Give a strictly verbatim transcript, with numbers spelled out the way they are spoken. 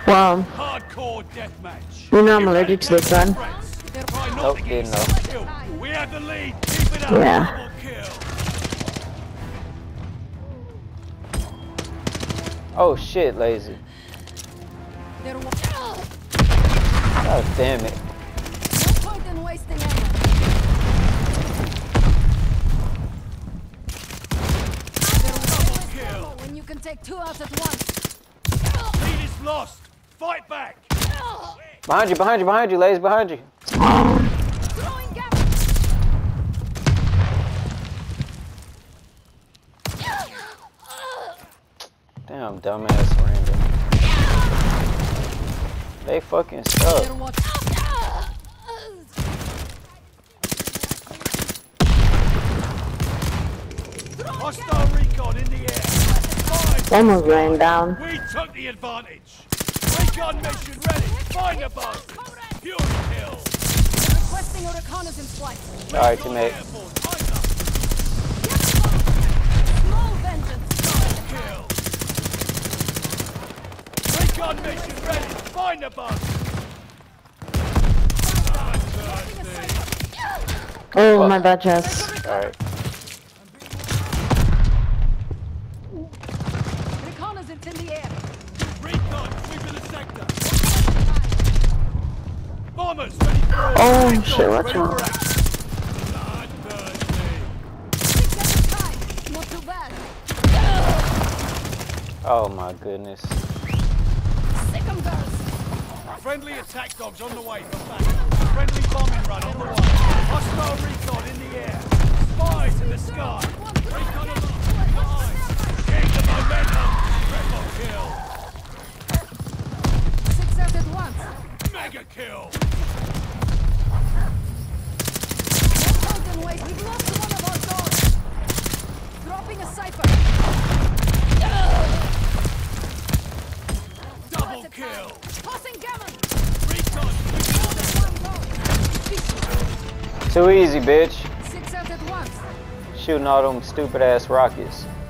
Well, Hardcore deathmatch. you know I'm allergic to this gun. Nope, didn't know. We have the lead. Keep it up. Yeah. Oh shit, lazy. God damn it. No point in wasting ammo. When you can take two out at once. Lead is lost. Fight back. Behind you, behind you, behind you, lazy, behind you. Throwing gap. Damn, dumbass random. They fucking suck. Hostile recon in the air. Five. Someone's laying down. We took the advantage. Recon mission ready. Find the boss. Pure kill. Requesting a reconnaissance flight. Alright, teammate. Small vengeance. Kill. Recon mission ready. Find the boss. Oh, my bad chest. Alright. Reconnaissance in the air. Recon sweeping the sector. Bombers ready for all. Oh Recon shit, what's ready wrong? for action. Bloodthirsty. Six at a time. Not too bad. Oh my goodness. Sick 'em girls. Friendly attack dogs on the way from back. Friendly bombing run on the way. Hostile recon in the air. Spies in the sky. Recon aloft. Eyes. Keep the momentum. Triple kill. Six out at once. Mega kill. No point in wait. We've lost one of our dogs. Dropping a cipher. Double kill. Tossing gammon. Recon. Too easy, bitch. Six out at once. Shooting all them stupid ass rockets.